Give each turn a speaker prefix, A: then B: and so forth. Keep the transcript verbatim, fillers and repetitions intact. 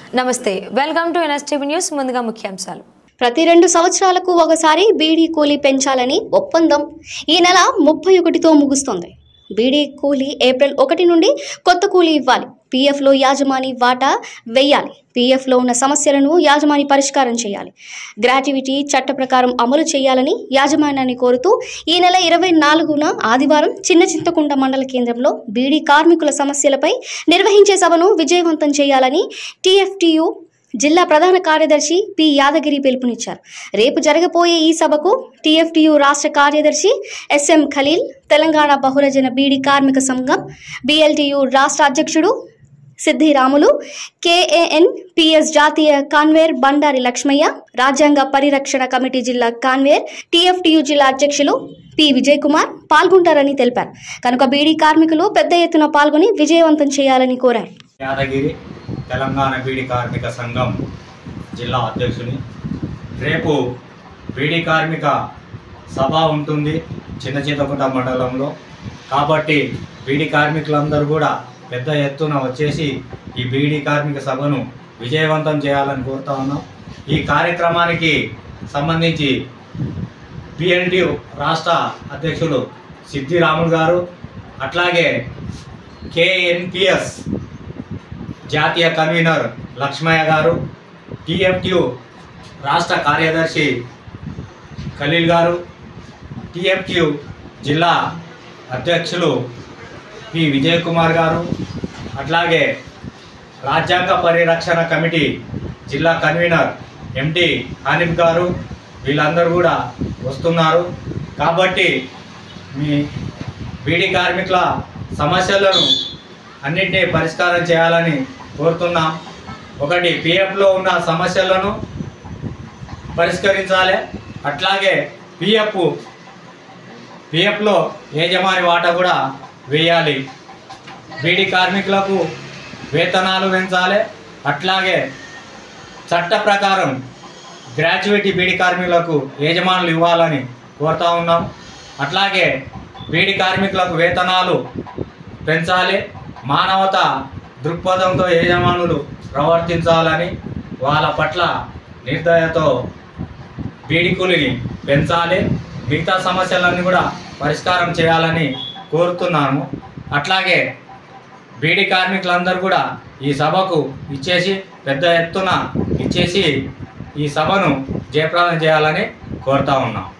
A: నమస్తే, welcome to NSTV news. ముందుగా ముఖ్యాంశాలు.
B: ప్రతి రెండు సంవత్సరాలకు ఒకసారి బీడీ కూలీ పెంచాలని ఒప్పందం ఈ నెల ముప్పై ఒకటితో ముగుస్తుంది. బీడీ కూలీ ఏప్రిల్ ఒకటి నుండి కొత్త కూలీ ఇవ్వాలి. పీఎఫ్లో యాజమాని వాటా వెయ్యాలి. పీఎఫ్లో ఉన్న సమస్యలను యాజమాని పరిష్కారం చేయాలి. గ్రాట్యుటీ చట్ట ప్రకారం అమలు చేయాలని యాజమాన్యాన్ని కోరుతూ ఈ నెల ఇరవై నాలుగున ఆదివారం చిన్న చింతకుంట మండల కేంద్రంలో బీడీ కార్మికుల సమస్యలపై నిర్వహించే సభను విజయవంతం చేయాలని టీఎఫ్టీయూ జిల్లా ప్రధాన కార్యదర్శి పి యాదగిరి పిలుపునిచ్చారు. రేపు జరగబోయే ఈ సభకు టీఎఫ్టీయూ రాష్ట్ర కార్యదర్శి ఎస్ఎం ఖలీల్, తెలంగాణ బహుళజన బీడీ కార్మిక సంఘం బీఎల్టీయూ రాష్ట్ర అధ్యక్షుడు సిద్ధిరాములు, కేఏఎన్ పిఎస్ జాతీయ కాన్వేర్ బండారి లక్ష్మయ్య, రాజ్యాంగ పరిరక్షణ కమిటీ జిల్లా కాన్వేర్ టీఎఫ్టీయూ జిల్లా అధ్యక్షులు పి విజయ్ కుమార్ పాల్గొంటారని తెలిపారు. కనుక బీడీ కార్మికులు పెద్ద ఎత్తున పాల్గొని విజయవంతం చేయాలని కోరారు.
C: యాదగిరి తెలంగాణ బీడీ కార్మిక సంఘం జిల్లా అధ్యక్షుని. రేపు బీడీ కార్మిక సభ ఉంటుంది చిన్న చింతకుంట మండలంలో. కాబట్టి బీడీ కార్మికులందరూ కూడా పెద్ద ఎత్తున వచ్చేసి ఈ బీడీ కార్మిక సభను విజయవంతం చేయాలని కోరుతా ఉన్నాం. ఈ కార్యక్రమానికి సంబంధించి బిఎల్టీయూ రాష్ట్ర అధ్యక్షులు సిద్ధిరాములు గారు, అట్లాగే కేఎన్పిఎస్ జాతీయ కన్వీనర్ లక్ష్మయ్య గారు, టీఎఫ్టీయూ రాష్ట్ర కార్యదర్శి ఖలీల్ గారు, టీఎఫ్టీయూ జిల్లా అధ్యక్షులు పి విజయ్ కుమార్ గారు, అట్లాగే రాజ్యాంగ పరిరక్షణ కమిటీ జిల్లా కన్వీనర్ ఎంటి హానిఫ్ గారు, వీళ్ళందరూ కూడా వస్తున్నారు. కాబట్టి మీ బీడీ కార్మికుల సమస్యలను అన్నింటినీ పరిష్కారం చేయాలని కోరుతున్నాం. ఒకటి, పిఎఫ్లో ఉన్న సమస్యలను పరిష్కరించాలి. అట్లాగే పిఎఫ్ పిఎఫ్లో యజమాని వాటా కూడా వేయాలి. బీడీ కార్మికులకు వేతనాలు పెంచాలి. అట్లాగే చట్ట ప్రకారం గ్రాట్యుటీ బీడీ కార్మికులకు యజమానులు ఇవ్వాలని కోరుతా ఉన్నాం. అట్లాగే బీడీ కార్మికులకు వేతనాలు పెంచాలి. మానవత దృక్పథంతో యజమానులు ప్రవర్తించాలని, వాళ్ళ పట్ల నిర్దయతో బీడీ కూలీని పెంచాలి. మిగతా సమస్యలన్నీ కూడా పరిష్కారం చేయాలని కోరుతున్నాము. అట్లాగే బీడీ కార్మికులందరూ కూడా ఈ సభకు ఇచ్చేసి పెద్ద ఎత్తున ఇచ్చేసి ఈ సభను జయప్రదం చేయాలని కోరుతా ఉన్నాం.